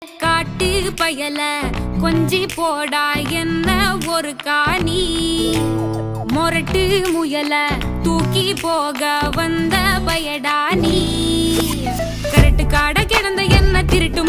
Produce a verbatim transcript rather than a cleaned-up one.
காட்டு பயல கொஞ்சி போடா என்ன ஒரு காணி மொரட்டு முயல தூக்கி போக வந்த பயடா நீ கரட்டு காட கிடந்த என்ன திருட்டு